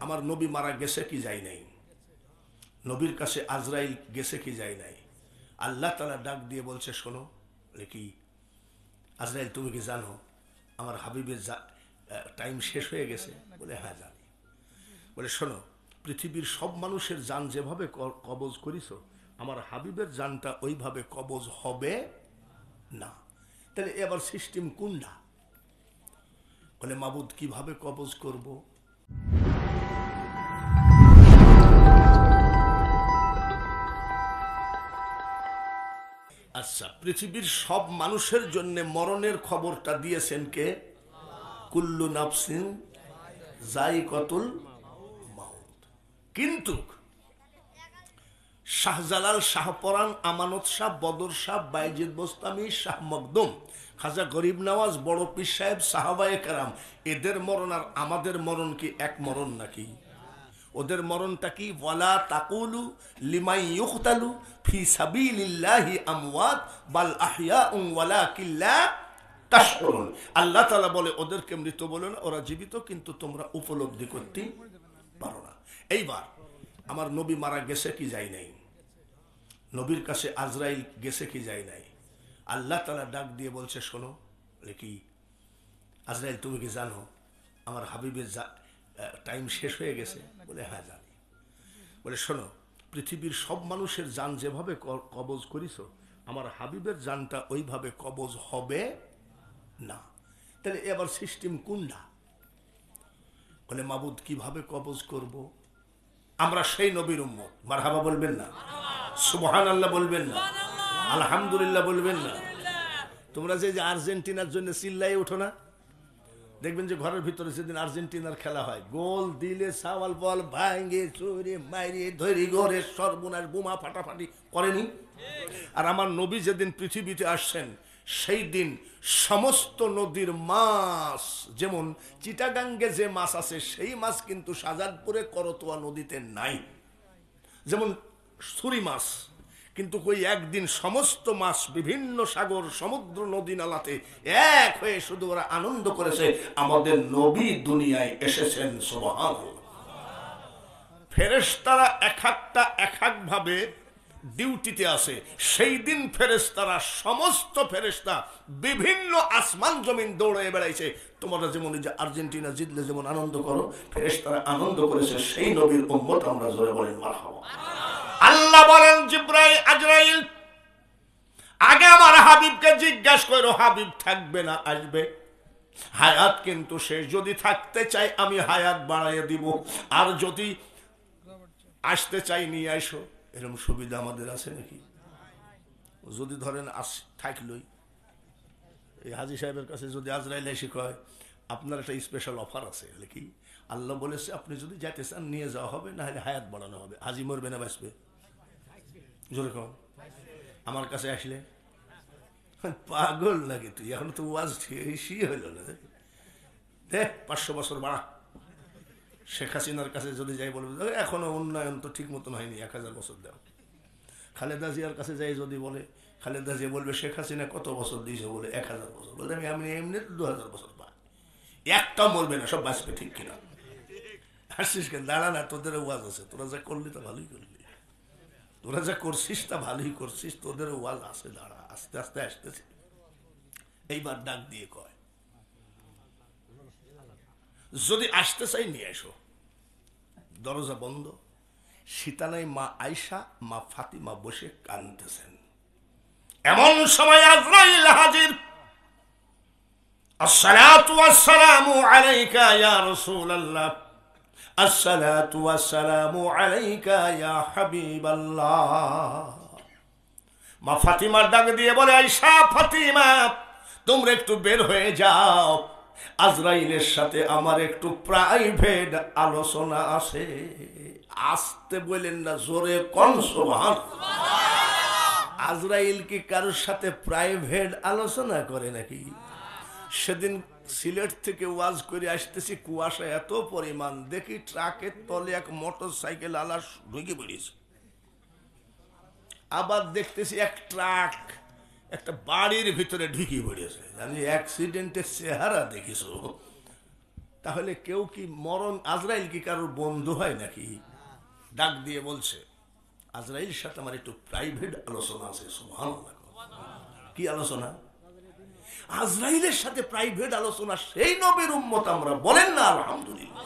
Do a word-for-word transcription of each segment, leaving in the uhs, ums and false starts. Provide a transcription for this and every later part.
আমার নবী মারা গেছে কি যায় নাই, নবীর কাছে আজরাইল গেছে কি যায় নাই। আল্লাহ তাআলা ডাক দিয়ে বলছে, শোনো কি আজরাইল, তুমি কি জানো আমার হাবিবের টাইম শেষ হয়ে গেছে? বলে হ্যাঁ জানি। বলে শোনো, পৃথিবীর সব মানুষের জান যেভাবে কবজ করিস, আমার হাবিবের জানটা ওইভাবে কবজ হবে না। তাহলে এবার সিস্টেম কোনটা? বলে মাবুদ কিভাবে কবজ করব? আচ্ছা, পৃথিবীর সব মানুষের জন্য মরণের খবরটা দিয়েছেন কে? কুল্লু নাফসিন যায়িকাতুল মাউত। কিন্তু শাহজালাল, শাহপরান, আমানত শাহ, বদর শাহ, বাইজিদ বোস্তামি, শাহ মকদুম, খাজা গরিব নওয়াজ, বড় পীর সাহেব, সাহাবায়ে কেরাম, এদের মরণ আর আমাদের মরণ কি এক মরণ নাকি? ওদের মরণটা কি? ওয়ালা তাকুলু লিমান ইউকতালু ফি সাবিলিল্লাহি আমওয়াত বাল আহইয়াউন ওয়ালাকিন লা তাশউরুন। আল্লাহ তাআলা বলে ওদেরকে মৃত বলো না, ওরা জীবিত, কিন্তু তোমরা উপলব্ধি করতে পারো না। এইবার আমার নবী মারা গেছে কি যায় নাই, নবীর কাছে আজরাইল গেছে কি যায় নাই। আল্লাহ তাআলা ডাক দিয়ে বলছে, শোনো কি আজরাইল, তুমি কি জানো আমার হাবিবের টাইম শেষ হয়ে গেছে? বলে হ্যাঁ জানি। বলে শোনো, পৃথিবীর সব মানুষের জান যেভাবে কবজ করিস, আমার হাবিবের জানটা ওইভাবে কবজ হবে না। তাহলে এবার সিস্টেম কোনটা? বলে মাবুদ কিভাবে কবজ করব? আমরা সেই নবীর উম্মত। মারহাবা বলবেন না? সুবহানাল্লাহ বলবেন না? আলহামদুলিল্লাহ বলবেন না? তোমরা যে আর্জেন্টিনার জন্য চিল্লাই ওঠো না, দেখবেন যে ঘরের ভিতরে সেদিন আর্জেন্টিনার খেলা হয়, গোল দিলে সাওয়াল বল ভাঙ্গে চুরে মাইরে ধরি ঘরে সর্বনাশ বোমা ফাটাফাটি করেনি। আর আমার নবী যেদিন পৃথিবীতে আসছেন সেই দিন সমস্ত নদীর মাছ, যেমন চিটাগাঙ্গে যে মাছ আছে সেই মাছ কিন্তু শাহজাদপুরে করতোয়া নদীতে নাই। যেমন ছুরি মাছ, কিন্তু কই একদিন সমস্ত মাছ বিভিন্ন সাগর সমুদ্র নদী নালাতে এক হয়ে শুধু ওরা আনন্দ করেছে আমাদের নবী দুনিয়ায় এসেছেন। সুবহানাল্লাহ। ফেরেশতারা এক একটা এক এক ভাবে ডিউটিতে আছে। সেই দিন ফেরেশতারা সমস্ত ফেরেশতা বিভিন্ন আসমান জমিন দৌড়ে বেড়াইছে। তোমরা যেমন যে আর্জেন্টিনা জিতলে যেমন আনন্দ করো, ফেরেশতারা আনন্দ করেছে সেই নবীর উম্মত। আমরা জোরে বলেন মারহাবা। আল্লাহ বলেন, জিবরাইল, আজরাইল, আগে আমার হাবিবকে জিজ্ঞাসা করো হাবিব থাকবে না আসবে? হায়াত কিন্তু শেষ, যদি থাকতে চাই আমি হায়াত বাড়াইয়ে দিব, আর যদি আসতে চাই নিয়ে আসো। এরকম সুবিধা আমাদের আছে নাকি? যদি ধরেন আস থাকলই, এই হাজী সাহেবের কাছে যদি আজরাইল এসে কয় আপনার একটা স্পেশাল অফার আছে, কি? আল্লাহ বলেছে আপনি যদি যেতে চান নিয়ে যাওয়া হবে, না হলে হায়াত বাড়ানো হবে। হাজি মরবে না বাঁচবে? জোরে কম। আমার কাছে আসলে পাগল নাকি তুই? এখন তো ওয়াজ শেষই হইল না। দেখ পাঁচশো বছর বাড়া। শেখ হাসিনার কাছে যদি যাই বলবে এখনো উন্নয়ন তো ঠিক মতন হয়নি, এক হাজার বছর দাও। খালেদা জিয়ার কাছে যাই যদি বলে, খালেদা জিয়া বলবে শেখ হাসিনা কত বছর দিয়েছে? বলে এক হাজার বছর। বলে আমি আমি এমনি দু হাজার বছর পাই, একটা মরবে না, সব বাঁচবে। ঠিক কিনা? আসছিস কেন? দাঁড়া না, তোদের ওয়াজ আছে, তোরা যা করলি তা ভালোই করলি, তোরা যা করছিস তা ভালোই করছিস, তোদের ওয়াজ আছে, দাঁড়া, আস্তে আস্তে আসতেছে। এইবার ডাক দিয়ে কয় যদি আসতে চাই নিয়ে এসো। দরজা বন্ধ, সীতানাই মা আয়েশা, মা ফাতিমা বসে কাঁদতেছেন। এমন সময় আজরাইল হাজির। আসসালাতু ওয়াসসালামু আলাইকা ইয়া রাসূলুল্লাহ, আসসালাতু ওয়াসসালামু আলাইকা ইয়া হাবিবাল্লাহ। মা ফাতিমা ডাক দিয়ে বলে, আয়েশা, ফাতিমা, তোমরা একটু বের হয়ে যাও, আজরাইলের সাথে আমার একটু প্রাইভেট আলোচনা আছে। আসতে বলেন না, জোরে কোন সুবহানাল্লাহ। আজরাইল কি কারোর সাথে প্রাইভেট আলোচনা করে নাকি? সেদিন সিলেট থেকে ওয়াজ করে আসতেছি, কুয়াশা এত পরিমাণ, দেখি ট্রাকের তলে এক মোটর সাইকেল আলা ঢুকে পড়েছে। আবার দেখতেছি এক ট্রাক একটা বাড়ির ভিতরে ঢুকে পড়েছে। আমি অ্যাক্সিডেন্টের চেহারা দেখিস। তাহলে কেউ কি মরণ, আজরাইল কি কারোর বন্ধু হয় নাকি? ডাক দিয়ে বলছে, আজরাইলের সাথে আমার একটু প্রাইভেট আলোচনা আছে। সুবহানাল্লাহ। কি আলোচনা? আজরাইলের সাথে প্রাইভেট আলোচনা। সেই নবীর উম্মত আমরা, বলেন না আলহামদুলিল্লাহ।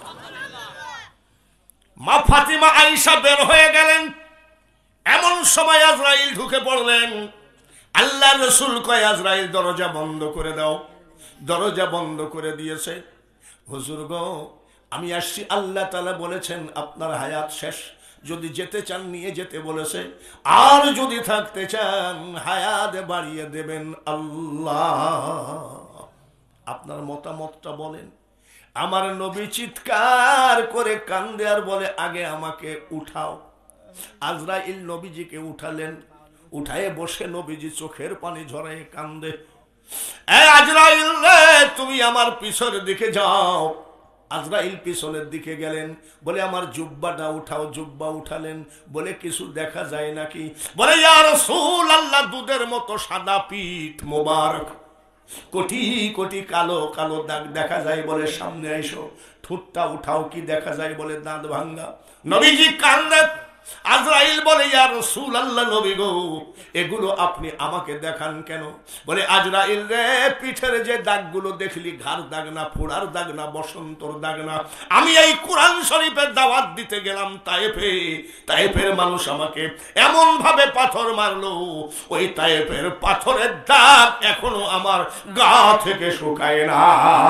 মা ফাতিমা আয়েশা বের হয়ে গেলেন। এমন সময় আজরাইল ঢুকে পড়লেন। আল্লাহর রাসূল কয়, আজরাইল দরজা বন্ধ করে দাও। দরজা বন্ধ করে দিয়েছে। হুজুর গো, আমি আসছি, আল্লাহ তাআলা বলেছেন আপনার হায়াত শেষ, যদি যেতে চান নিয়ে যেতে বলেছে, আর যদি থাকতে চান হায়াত বাড়িয়ে দেবেন আল্লাহ। আপনার মতামতটা বলেন। আমার নবী চিৎকার করে কান্দে আর বলে, আগে আমাকে উঠাও। আজরাইল নবীজিকে উঠালেন। উঠায়ে বসে নবীজি চোখের পানি ঝরায় কান্দে। এ আজরাইল রে, তুমি আমার পিছনের দিকে যাও। আজরাইল পিছনের দিকে গেলেন। বলে আমার জুব্বাটা উঠাও। জুব্বা উঠালেন। বলে কিছু দেখা যায় নাকি? বলে ইয়া রাসূলুল্লাহ, দুধের মতো সাদা পিঠ মোবারক, কোটি কোটি কালো কালো দাগ দেখা যায়। বলে সামনে আইসো। ঠোঁটটা উঠাও, কি দেখা যায়? বলে দাঁত ভাঙ্গা। নবীজি কান্দেন। আজরাইল বলে, ইয়া রাসূলুল্লাহ, নবী গো, এগুলো আপনি আমাকে দেখান কেন? বলে আজরাইল রে, পিঠের যে দাগগুলো দেখলি, ঘাড় দাগ না, ফোড়ার দাগ না, বসন্তর দাগ না। আমি এই কোরআন শরীফের দাওয়াত দিতে গেলাম তায়েফে। তায়েফের মানুষ আমাকে এমন ভাবে পাথর মারলো, ওই তায়েফের পাথরের দাগ এখনো আমার গা থেকে শুকায় না।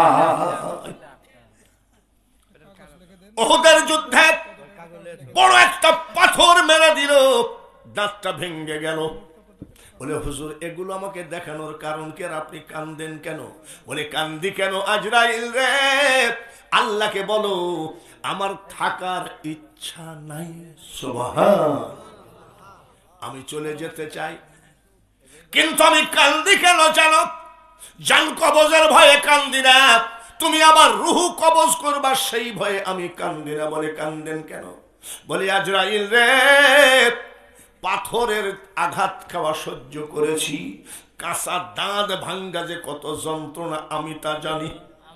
উহুদের যুদ্ধে বড় একটা পাথর মেরে দিল, দাঁতটা ভেঙে গেল। বলে হুজুর, এগুলো আমাকে দেখানোর কারণ কি? আর আপনি কান্দেন কেন? বলে কান্দি কেন আজরাইল রে, আল্লাহকে বলো আমার থাকার ইচ্ছা নাই। সুবহান। আমি চলে যেতে চাই, কিন্তু আমি কান্দি কেন জানো? জান কবজের ভয়ে কান্দি না, তুমি আমার রূহ কবজ করবা সেই ভয়ে আমি কান্দি না। বলে কান্দেন কেন? বলে আজরাইল রে, পাথরের আঘাত খাওয়া সহ্য করেছি, কাঁচা দাঁত ভাঙ্গা যে কত যন্ত্রণা আমি তা জানি,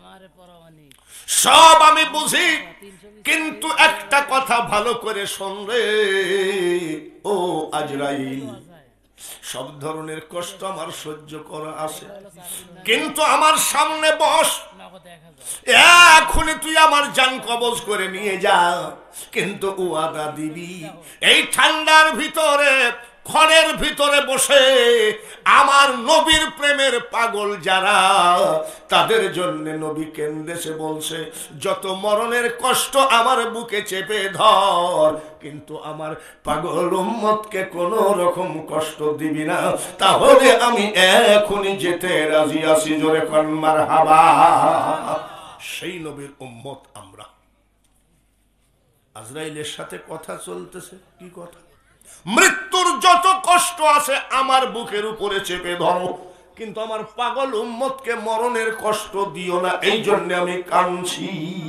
সব আমি বুঝি। কিন্তু একটা কথা ভালো করে শোন রে ও আজরাইল, সব ধরনের কষ্ট আমার সহ্য করা আছে, কিন্তু আমার সামনে বস, এখনই তুই আমার জান কবজ করে নিয়ে যা, কিন্তু ওয়াদা দিবি এই ঠান্ডার ভিতরে ঘরের ভিতরে বসে আমার নবীর প্রেমের পাগল যারা, তাদের জন্য নবী কেন্দেছে বলছে, যত মরণের কষ্ট আমার বুকে চেপে ধর, কিন্তু আমার পাগল উম্মতকে কোনো রকম কষ্ট দিবি না, তাহলে আমি এখনই যেতে রাজি আছি। জোরে কোন মারহাবা। সেই নবীর উম্মত আমরা। আজরাইলের সাথে কথা চলতেছে। কি কথা? মৃত্যুর যত কষ্ট আছে আমার বুকের উপরে চেপে ধরো, কিন্তু আমার পাগল উম্মতকে মরণের কষ্ট দিও না, এই জন্য আমি কাঁদছি।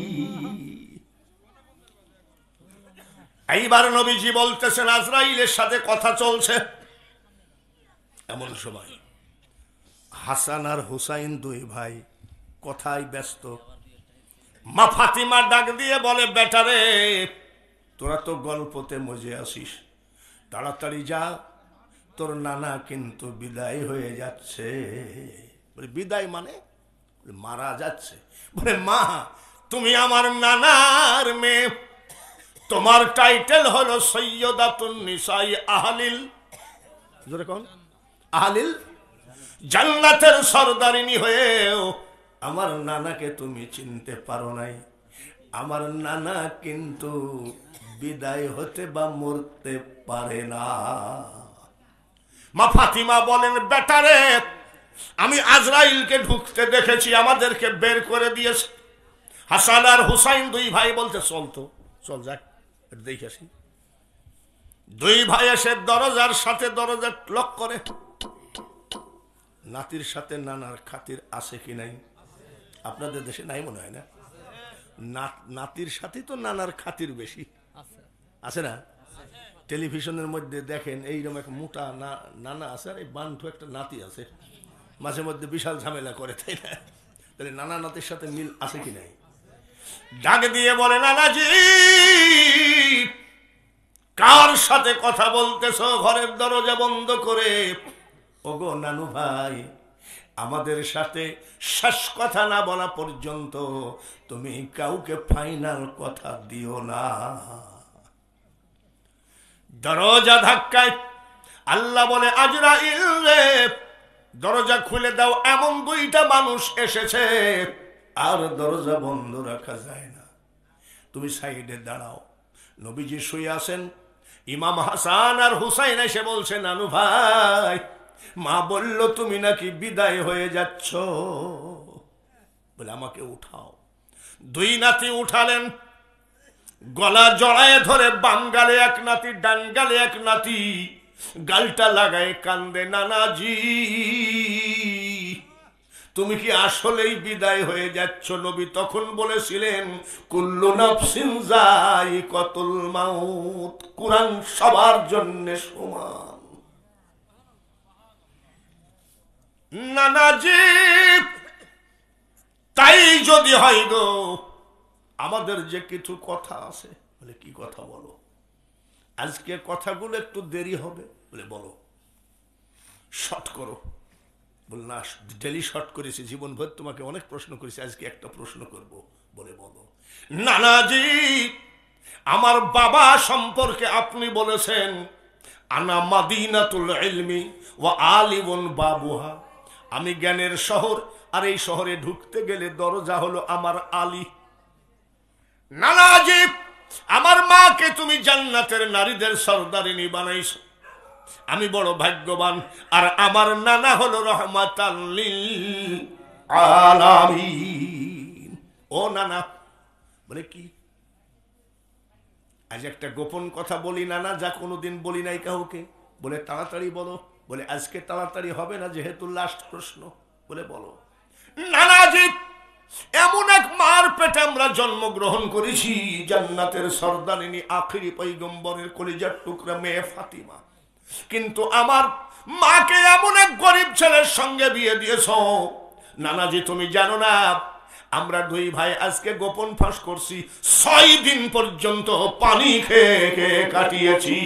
এইবার নবীজি বলতেছেন, আজরাইলের সাথে কথা চলছে। এমন সময় হাসান আর হুসাইন দুই ভাই কথায় ব্যস্ত। মা ফাতিমা ডাক দিয়ে বলে, বেটারে তোরা তো গল্পতে মজে আসিস, তাড়াতাড়ি যা, তোর নানা কিন্তু বিদায় হয়ে যাচ্ছে। বলে বিদায় মানে? মারা যাচ্ছে। বলে মা, তুমি আমার নানার মেয়ে, তোমার টাইটেল হলো সৈয়দাতুন নিসাই আহলিল, জোরে কোন আহলিল জান্নাতের সরদারিনী হয়েও আমার নানাকে তুমি চিনতে পারো নাই। আমার নানা কিন্তু বিদায় হতে বা মরতে পারে না। মা ফাতিমা বলেন, বেটারে আমি আজরাইলকে ঢুকতে দেখেছি, আমাদেরকে বের করে দিয়েছে। হাসান আর হুসাইন দুই ভাই বলতে, চল তো, চল যাক দেখে আসি। দুই ভাই এসে দরজার সাথে দরজা লক করে। নাতির সাথে নানার খাতির আছে কি নাই? আপনাদের দেশে নাই মনে হয় না? নাতির সাথে তো নানার খাতির বেশি আছে না? টেলিভিশনের মধ্যে দেখেন এইরকম এক মোটা নানা আছে আর এই বান্টু একটা নাতি আছে, মাঝে মধ্যে বিশাল ঝামেলা করে, তাই না? তাহলে নানা নাতির সাথে মিল আছে কি নাই? ডাক দিয়ে বলে, নানাজি কার সাথে কথা বলতেছ ঘরের দরজা বন্ধ করে? ওগো নানু ভাই, আমাদের সাথে শেষ কথা না বলা পর্যন্ত তুমি কাউকে ফাইনাল কথা দিও না। দরজা ধাক্কায় আল্লাহ বলে, আজরাইল রে দরজা খুলে দাও, এমন দুইটা মানুষ এসেছে আর দরজা বন্ধ রাখা যায় না। তুমি সাইডে দাঁড়াও। নবীজি শুয়ে আছেন, ইমাম হাসান আর হুসাইন এসে বলছে, নানু ভাই মা বলল তুমি নাকি বিদায় হয়ে যাচ্ছ, বলে আমাকে উঠাও। দুই নাতি উঠালেন, গলা জড়ায় ধরে বাম গালে এক নাতি, ডান গালে এক নাতি, গালটা লাগায় কান্দে, নানাজি তুমি কি আসলেই বিদায় হয়ে যাচ্ছ? নবী তখন বলেছিলেন, কুল্লু নাফসিন যায়িকাতুল মাউত, কুরআন সবার জন্য সমান। নানাজি তাই যদি হয় গো, আমাদের যে কিছু কথা আছে। বলে কি কথা বলো? আজকে কথাগুলো একটু দেরি হবে। বলে বলো, শর্ট করো। বল না, ডেলি শর্ট করেছি, জীবনভর তোমাকে অনেক প্রশ্ন করেছি, আজকে একটা প্রশ্ন করব। বলে বলো। নানাজি আমার বাবা সম্পর্কে আপনি বলেছেন, আনা মাদিনাতুল ইলমি ওয়া আলিমুন বাবুহা, আমি জ্ঞানের শহর, আর এই শহরে ঢুকতে গেলে দরজা হলো আমার আলী। নানাজি আমার মাকে তুমি জান্নাতের নারীদের সরদারিনী বানাইছো, আমি বড় ভাগ্যবান, আর আমার নানা হলো রহমাতাল লিল আলামিন। ও নানা। বলে কি? আজ একটা গোপন কথা বলি নানা, যা কোনোদিন বলি নাই কাউকে। বলে তাড়াতাড়ি বলো। বলে আজকে তাড়াতাড়ি হবে না, যেহেতু লাস্ট প্রশ্ন। বলে বলো। নানাজি এমন এক মার পেটে আমরা জন্মগ্রহণ করেছি, জান্নাতের সরদারিনী আখিরি পয়গম্বরের কলিজার টুকরা মেয়ে ফাতিমা, কিন্তু আমার মাকে এমন এক গরিব ছেলের সঙ্গে বিয়ে দিয়েছ। নানাজি তুমি জানো না, আমরা দুই ভাই আজকে গোপন ফাঁস করছি, ছয় দিন পর্যন্ত পানি খেয়ে খেয়ে কাটিয়েছি,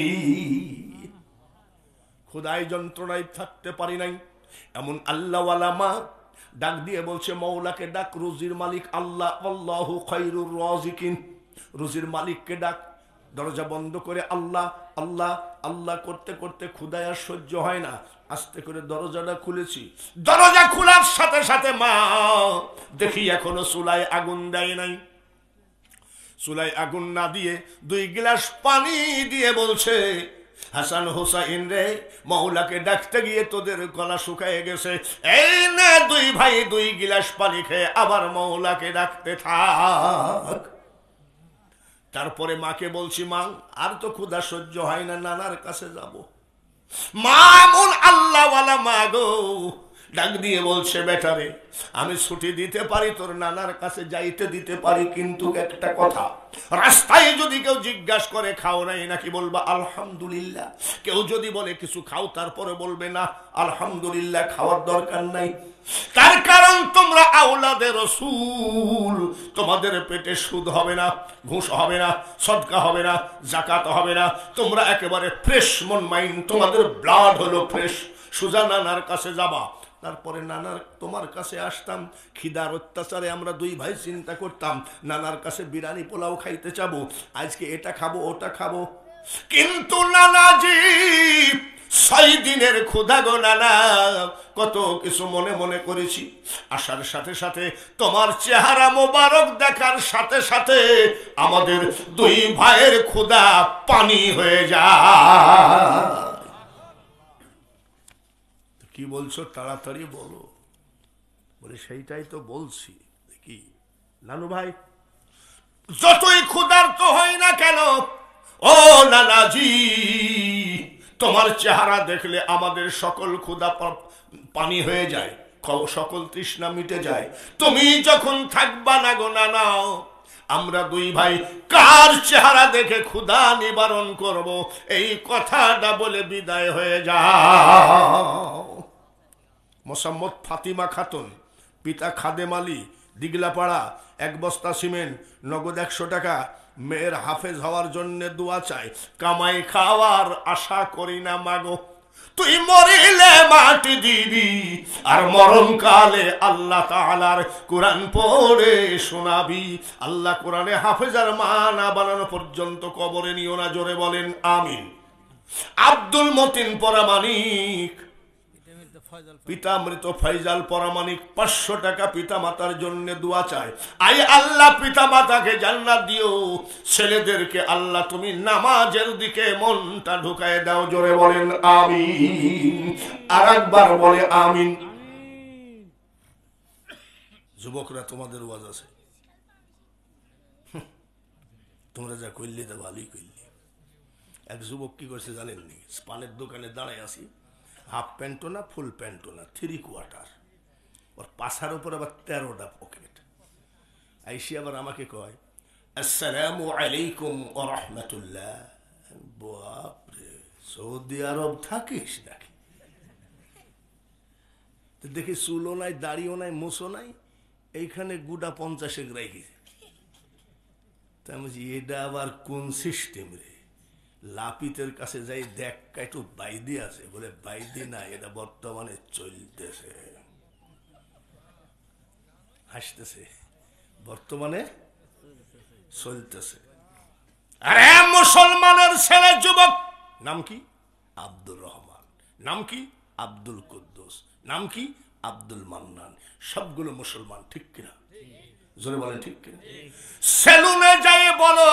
ক্ষুধায় যন্ত্রণায় থাকতে পারি নাই। এমন আল্লাহওয়ালা মা ডাক দিয়ে বলছে, মৌলাকে ডাক, রুজির মালিক আল্লাহ, আল্লাহু খায়রুর রাজিকিন, রুজির মালিককে ডাক। দরজা বন্ধ করে আল্লাহ আল্লাহ আল্লাহ করতে করতে ক্ষুধায় আর সহ্য হয় না, আস্তে করে দরজাটা খুলেছি। দরজা খোলার সাথে সাথে মা দেখি এখনো চুলায় আগুন দেয় নাই। চুলায় আগুন না দিয়ে দুই গ্লাস পানি দিয়ে বলছে, হাসান হোসাইন রে, মৌলাকে ডাকতে গিয়ে তোদের গলা শুকায় গেছে, এই না দুই ভাই দুই গিলাস পানি খেয়ে আবার মৌলাকে ডাকতে থাক। তারপরে মাকে বলছি, মা আর তো ক্ষুধা সহ্য হয় না, নানার কাছে যাব। মা মন আল্লাহওয়ালা মা গো, ডাক দিয়ে বলছে, বেটারে আমি ছুটি দিতে পারি, তোর নানার কাছে যাইতে দিতে পারি, কিন্তু একটা কথা, রাস্তায় যদি কেউ জিজ্ঞাসা করে খাও নাই নাকি, বলবা আলহামদুলিল্লাহ। কেউ যদি বলে কিছু খাও, তারপরে বলবে না আলহামদুলিল্লাহ, খাওয়ার দরকার নাই। তার কারণ তোমরা আওলাদে রাসূল, তোমাদের পেটে সুদ হবে না, ঘুষ হবে না, সদকা হবে না, যাকাত হবে না, তোমরা একেবারে ফ্রেশ মন মাইন্ড, তোমাদের ব্লাড হলো ফ্রেশ। সুজা নানার কাছে যাবা। তারপরে নানার তোমার কাছে আসতাম, খিদার অত্যাচারে আমরা দুই ভাই চিন্তা করতাম, নানার কাছে বিরিয়ানি পোলাও খাইতে যাবো, আজকে এটা খাবো ওটা খাবো। কিন্তু নানাজি ছয় দিনের ক্ষুধা গো নানা, কত কিছু মনে মনে করেছি। আসার সাথে সাথে তোমার চেহারা মোবারক দেখার সাথে সাথে আমাদের দুই ভাইয়ের ক্ষুধা পানি হয়ে যায়। কি বলছো, তাড়াতাড়ি বলো। বলে সেইটাই তো বলছি। কি নানু ভাই, যতই ক্ষুধার্ত হয় না কেন, ও নানাজি তোমার চেহারা দেখলে আমাদের সকল ক্ষুধা পানি হয়ে যায়, সকল তৃষ্ণা মিটে যায়। তুমি যখন থাকবা না গো নানা, আমরা দুই ভাই কার চেহারা দেখে ক্ষুধা নিবারণ করব, এই কথাটা বলে বিদায় হয়ে যাও। মোসাম্মদ ফাতিমা খাতুন, পিতা খাদেম আলী, দিগলাপাড়া এক বস্তা সিমেন্ট, নগদ একশো টাকা। মেয়ের হাফেজ হওয়ার জন্য দোয়া চাই, কামাই খাওয়ার আশা করি না মাগো, তুই মরিলে মাটি দিবি আর মরণকালে আল্লাহ তাআলার কোরআন পড়ে শোনাবি। আল্লাহ কোরআনে হাফেজার মা না বানানো পর্যন্ত কবরে নিও না, জোরে বলেন আমিন। আব্দুল মতিন পরামানিক, পিতা মৃত ফয়জাল পরামানিক পাঁচশো টাকা পিতা মাতার জন্য দোয়া চায়, আই আল্লাহ পিতা মাতাকে জান্নাত দিও, ছেলেদেরকে আল্লাহ তুমি নামাজের দিকে মনটা ঢুকায় দাও, জোরে বলেন আমিন। আর একবার বলে আমিন। যুবকরা তোমাদের ওয়াজ আছে, তোমরা যা করলে তা ভালোই করলে। এক যুবক কি করছে জানেননি, পানের দোকানে দাঁড়ায় আসি, হাফ প্যান্টও না ফুল প্যান্টও না, থ্রি কোয়ার্টার, ওর পাশার উপর আবার তেরোটা পকেট। আইসি আবার আমাকে কয় আসসালামু আলাইকুম ওয়া রাহমাতুল্লাহ। বাপরে, সৌদি আরব থাকিস নাকি? দেখি চুলও নাই, দাড়িও নাই, মুছও নাই, এইখানে গুড়া পঞ্চাশে রেখেছে। তাই বলছি এটা আবার কোন সিস্টেম রে? লাপিতের কাছে যাই দেখ একটু বাইদি আছে, বলে বাইদি না, এটা বর্তমানে চলতেছে। হাসতেছে, বর্তমানে চলতেছে। আরে মুসলমানের ছেলে যুবক, নাম কি? আব্দুর রহমান। নাম কি? আব্দুল কুদ্দুস। নাম কি? আব্দুল মান্নান। সবগুলো মুসলমান, ঠিক কিনা? জোরে বলেন ঠিক কিনা? সেলুনে যাই বলো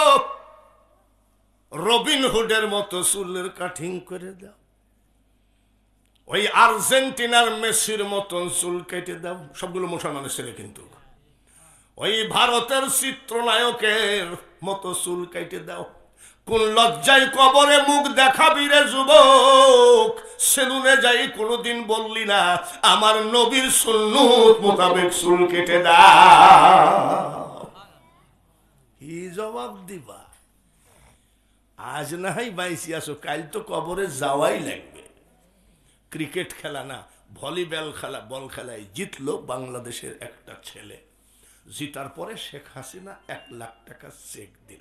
রবিন হুডের মতো চুলের কাটিং করে দাও, ওই আর্জেন্টিনার মেসির মতন চুল কেটে দাও। সবগুলো মুসলমানের ছেলে, কিন্তু ওই ভারতের চিত্রনায়কের মতো চুল কেটে দাও। কোন লজ্জায় কবরে মুখ দেখাবি রে যুবক? সেলুনে যাই কোনোদিন বললি না আমার নবীর সুন্নত মোতাবেক চুল কেটে দাও। কি জবাব দিবা? আজ না হয় বাইসি আসো, কাল তো কবরে যাওয়াই লাগবে। ক্রিকেট খেলা না, ভলিবল খেলা, বল খেলায় জিতলো বাংলাদেশের একটা ছেলে। জিতার পরে শেখ হাসিনা এক লাখ টাকা চেক দিল।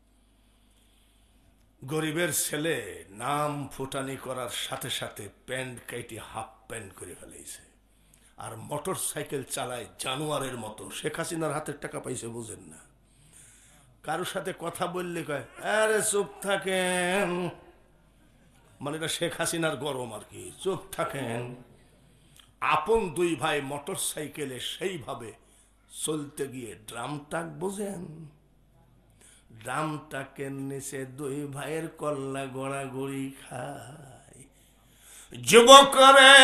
গরিবের ছেলে নাম ফুটানি করার সাথে সাথে প্যান্ট কেটে হাফ প্যান্ট করে ফেলেছে, আর মোটর সাইকেল চালায় জানোয়ারের মতো। শেখ হাসিনার হাতের টাকা পাইছে, বুঝেন না? কারোর সাথে কথা বললে কয় আরে চুপ থাকেন, মানে এটা শেখ হাসিনার গরম আর কি, চুপ থাকেন। আপন দুই ভাই মোটর সাইকেলে সেইভাবে চলতে গিয়ে ড্রাম টাক, বোঝেন? ড্রাম টাকের নিচে দুই ভাইয়ের কল্লা গড়াগড়ি খায়। যুবকরে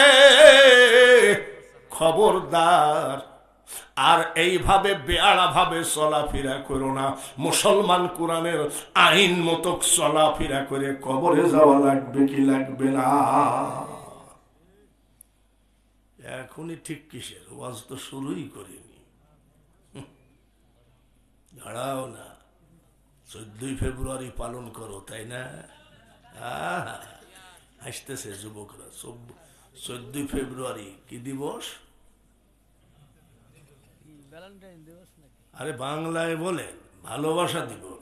খবরদার, আর এইভাবে বেয়াড়া ভাবে চলাফেরা করো না। মুসলমান কোরআনের আইন মতো চলাফেরা করে কবরে যাওয়া লাগবে কি লাগবে না? এখনই ঠিক কিসের ওয়াজ তো শুরুই করিনি। দাঁড়াও না, চোদ্দই ফেব্রুয়ারি পালন করো, তাই না? হাসতেছে যুবকরা। চোদ্দই ফেব্রুয়ারি কি দিবস? আরে বাংলায় বলেন ভালোবাসা দিবস।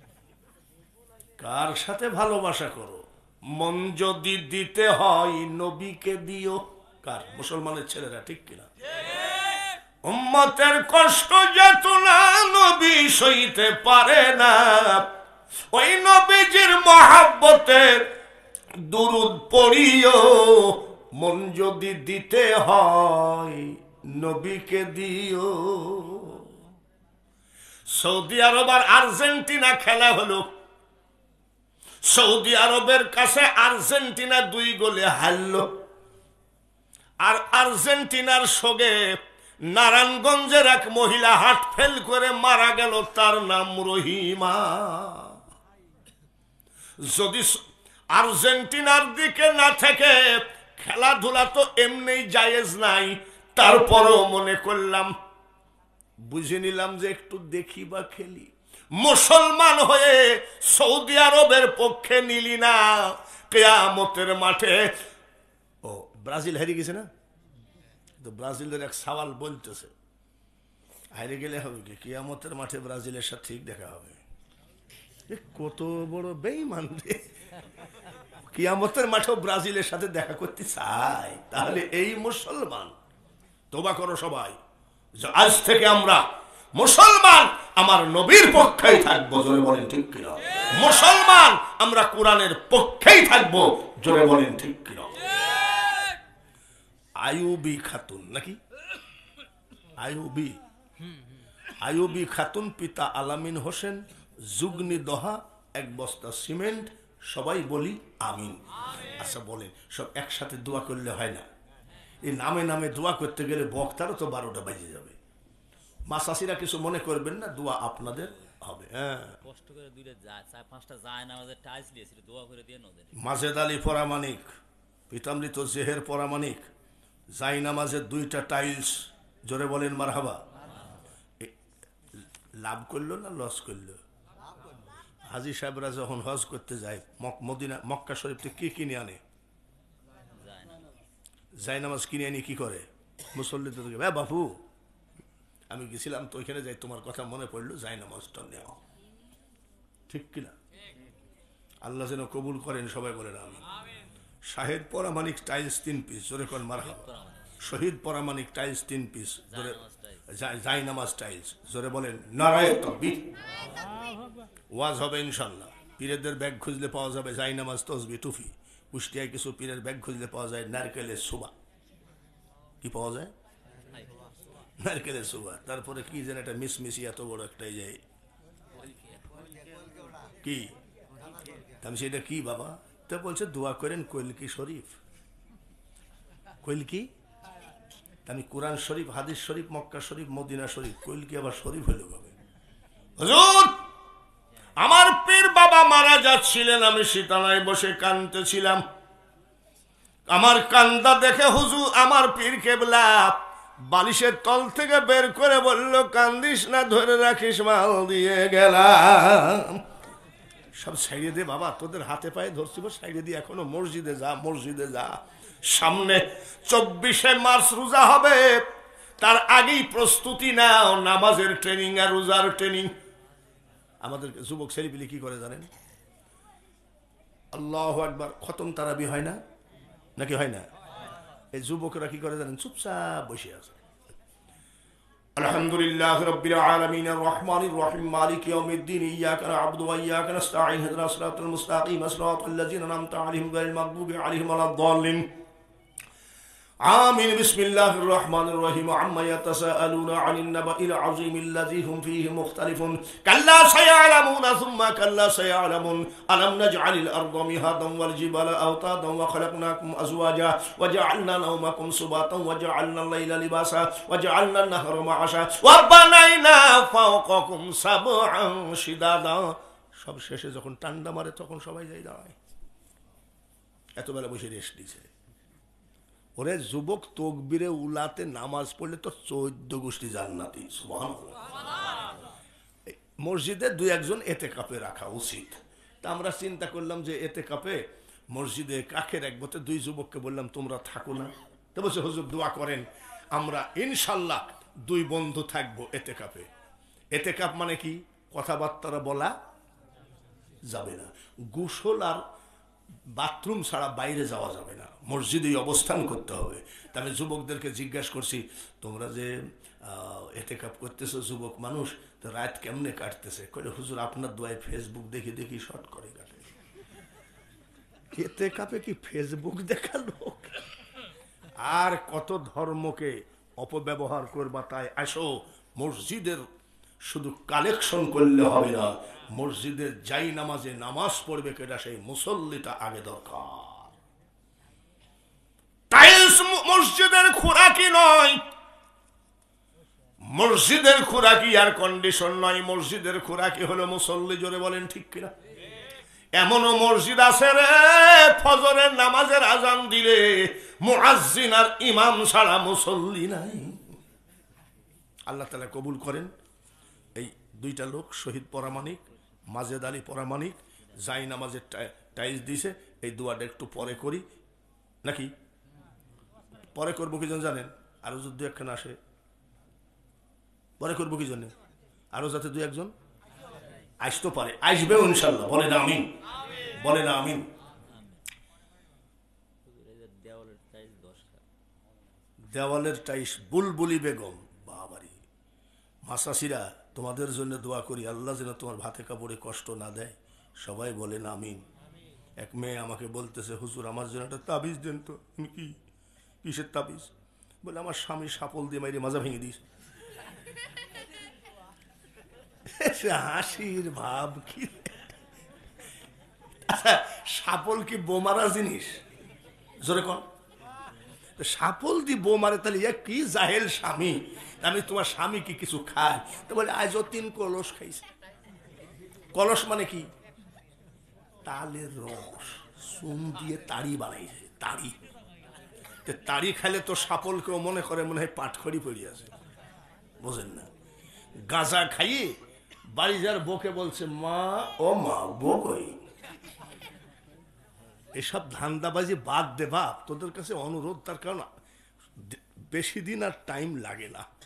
কার সাথে ভালোবাসা করো? মন যদি দিতে হয় নবীকে দিও। কার? মুসলমানের ছেলেরা, ঠিক কিনা? উম্মতের কষ্ট যাতনা নবী সইতে পারে না, ওই নবীজির মহাব্বতে দুরুদ পড়িও। মন যদি দিতে হয় নবীকে দিও। সৌদি আরব আর আর্জেন্টিনা খেলা হলো। সৌদি আরবের কাছে আর্জেন্টিনা দুই গোলে হারলো, আর আর্জেন্টিনার সঙ্গে নারায়ণগঞ্জের এক মহিলা হার্ট ফেল করে মারা গেল, তার নাম রহিমা। যদি আর্জেন্টিনার দিকে না থেকে, খেলাধুলা তো এমনি জায়েজ নাই, তারপরও মনে করলাম, বুঝে নিলাম যে একটু দেখি বা খেলি। মুসলমান হয়ে সৌদি আরবের পক্ষে নিলি না, কিয়ামতের মাঠে। ও ব্রাজিল হেরে গেছে না, তো ব্রাজিলের এক সওয়াল বলতেছে, হাইরে গেলে হবে কি, কিয়ামতের মাঠে ব্রাজিলের সাথে ঠিক দেখা হবে। কত বড় বেঈমান রে, কিয়ামতের মাঠেও ব্রাজিলের সাথে দেখা করতে চাই? তাহলে এই মুসলমান, তোবা করো সবাই, আজ থেকে আমরা মুসলমান আমার নবীর পক্ষেই থাকবো, জোরে বলেন ঠিক কিনা? মুসলমান আমরা কোরআনের পক্ষেই থাকবো, জোরে বলেন ঠিক কিনা? আইয়ুবী খাতুন নাকি, আইয়ুবী আইয়ুবী খাতুন, পিতা আলামিন হোসেন, জুগনি দহা, এক বস্তা সিমেন্ট, সবাই বলি আমিন। আচ্ছা বলেন, সব একসাথে দোয়া করলে হয় না? এই নামে নামে দোয়া করতে গেলে বক্তারও তো বারোটা বাজে যাবে। মাসাসিরা কিছু মনে করবেন না, দোয়া আপনাদের হবে। হ্যাঁ, কষ্ট করে দুইটা যায়, চার পাঁচটা যায় না, আমাদের টাইলস দিয়েছিল, দোয়া করে দিয়ে নদের। মাজেদ আলী পরামানিক, পিতামৃত জেহের পরামানিক, যাই নামাজের দুইটা টাইলস, জোরে বলেন মারহাবা। লাভ করলো না লস করলো? হাজি সাহেবরা যখন হজ করতে যায়, মদিনা মক্কা শরীফ থেকে কি কিনে আনে? যাই নামাজ কিনে আনি, কি করে? মুসল্লিদের হ্যাঁ বাপু, আমি গেছিলাম তো ওইখানে যাই, তোমার কথা মনে পড়লো, যাই নামাজটা নেওয়া। ঠিক কিনা? আল্লাহ যেন কবুল করেন, সবাই বলেন আমিন। শাহেদ পরামানিক টাইলস তিন পিস, জোরে করেন মারহাবা। শহীদ পরামানিক টাইলস তিন পিস, জোরে যাই নামাজ টাইলস, জোরে বলেন নারায়ে তাকবীর। ওয়াজ হবে ইনশাল্লাহ। পীরেদের ব্যাগ খুঁজলে পাওয়া যাবে যাই নামাজ, তসবি, টুফি। কুষ্টিয়ায় কিছু পীরের ব্যাগ খুঁজলে পাওয়া যায় নারকেলের সুবা। কি পাওয়া যায়? নারকেলের সুবা। তারপরে কি যেন একটা মিসমিসি এত বড় একটা যায় কি, আমি সেটা কি বাবা? তা বলছে দোয়া করেন কলকি শরীফ। কলকি? আমি কোরআন শরীফ, হাদিস শরীফ, মক্কা শরীফ, মদিনা শরীফ, কলকি আবার শরীফ হইল কবে? হুজুর, আমার পীর বাবা মারা যাচ্ছিলেন, আমি শীতানায় বসে কাঁদতেছিলাম। আমার কান্দা দেখে হুজুর, আমার পীর কেবলা বালিশের তল থেকে বের করে বলল, কান্দিস না, ধরে রাখিস, মাল দিয়ে গেলাম। সব সাইডে দে বাবা, তোদের হাতে পায়ে ধরছিল, সাইডে দিয়ে এখনো মসজিদে যা, মসজিদে যা। সামনে চব্বিশে মার্চ রোজা হবে, তার আগেই প্রস্তুতি নাও, নামাজের ট্রেনিং আর রোজার ট্রেনিং। আমাদের যুবক ছেলেপিলে কি করে জানেন? আল্লাহু আকবার, খতম তারাবি হয় না নাকি হয় না? এই যুবকরা কি করে জানেন? চুপচাপ বসে আছে। আলহামদুলিল্লাহ রাব্বিল আলামিন আর রহমানির রহিম মালিক ইয়াউমিদ্দিন ইয়্যাকা না'বুদু ওয়া ইয়্যাকা নাস্তাঈন ইহদিনাস সিরাতাল মুস্তাকিম সিরাতাল লাযিনা আন'আমতা আলাইহিম গায়রিল মাগদুবি আলাইহিম ওয়ালাদ-দাল্লিন। آمين. بسم الله الرحمن الرحيم. عما يتساءلون عن النبأ العظيم الذي هم فيه مختلفون. كلا سيعلمون ثم كلا سيعلمون. ألم نجعل الأرض مهادا والجبال أوتادا وخلقناكم أزواجا وجعلنا نومكم سباتا وجعلنا الليل لباسا وجعلنا النهر معاشا وبنينا فوقكم سبعا شدادا. সব শেষে যখন ঠান্ডা মারে তখন সবাই যাই দাঁড়ায়। এত বেলা বসে রেস্ট দিছে। ওরে যুবক, তকবীরে উলাতে নামাজ পড়লে তো চৌদ্দ গোষ্ঠী জান্নাতি। সুবহানাল্লাহ। মসজিদে দুই একজন এতেকাপে রাখা উচিত। তা আমরা চিন্তা করলাম যে এতেকাপে মসজিদে কাকে রাখবো, তো দুই যুবককে বললাম তোমরা থাকো না। তো বলছে হুজুর দোয়া করেন, আমরা ইনশাল্লাহ দুই বন্ধু থাকবো এতেকাপে। এতেকাপ মানে কি? কথাবার্তা বলা যাবে না, গোসল আর বাথরুম ছাড়া বাইরে যাওয়া যাবে না, মসজিদেই অবস্থান করতে হবে। তা আমি যুবকদেরকে জিজ্ঞাসা করছি, তোমরা যে এতেকাপ করতেছো যুবক মানুষ, তো রাত কেমনে কাটতেছে? কইলে হুজুর আপনার দোয়ায় ফেসবুক দেখে দেখি শর্ট করে কাটে। এতেকাপে কি ফেসবুক দেখা লোক? আর কত ধর্মকে অপব্যবহার করবা। তাই আসো, মসজিদের শুধু কালেকশন করলে হবে না, মসজিদের যাই নামাজে নামাজ পড়বে কেটা সেই মুসল্লিটা আগে দরকার। টাইলস মসজিদের খোরাকি নয়, মসজিদের খোরাকি আর কন্ডিশন নয়, মসজিদের খোরাকি হলো মুসল্লি। জোরে বলেন ঠিক কিনা? এমনও মসজিদ আছে রে, ফজরের নামাজের আজান দিলে মুয়াজ্জিন আর ইমাম ছাড়া মুসল্লি নাই। আল্লাহ তাআলা কবুল করেন। এই দুইটা লোক, শহীদ পরামানিক, মাজেদ আলী পরামানিক, যাই নামাজের টাইলস দিছে। এই দোয়াটা একটু পরে করি নাকি? পরে করবো কি জানেন? আরো যদি একখানে আসে পরে করবো কি জন্য? আরো যাতে দুই একজন আসতে পারে, আসবে ইনশাল্লাহ। বলে না আমিন, বলে না আমিন। হুজুর, এই যে দেওয়ালের টাইলস দশটা। দেওয়ালের টাইস বুলবুলি বেগম, বাবারি মাসাসিরা, তোমাদের জন্য দোয়া করি আল্লাহ যেন তোমার ভাতে কাপড়ে কষ্ট না দেয়। সবাই বলেন আমিন। এক মেয়ে আমাকে বলতেছে, হুজুর আমার জন্য একটা তাবিজ দেন তো। আমি কি, কিসের তাবিজ? বলে আমার স্বামী সাপল দিয়ে মাইরে মাজা ভেঙে দিস। হাসির ভাব কি! আচ্ছা, সাপল কি বোমারা জিনিস? জোরে কন। সাপল দি বো মারে, তাহলে ইয়া কি জাহেল স্বামী। আমি তোমার স্বামী কি কিছু খায়? তো বলে আজও তিন কলস খাইছে। কলস মানে কি? তালের রস চুন দিয়ে তাড়ি বানাইছে, তাড়ি। তাড়ি খাইলে তো সাপল কেউ মনে করে মনে হয় পাটখড়ি পড়ে আছে, বোঝেন না? গাঁজা খাইয়ে বাড়ি যার বকে বলছে, মা ও মা বকই। এসব ধান্দাবাজি বাদ দে বাপ, তোদের কাছে অনুরোধ। তার কারণ বেশি দিন আর টাইম লাগে না।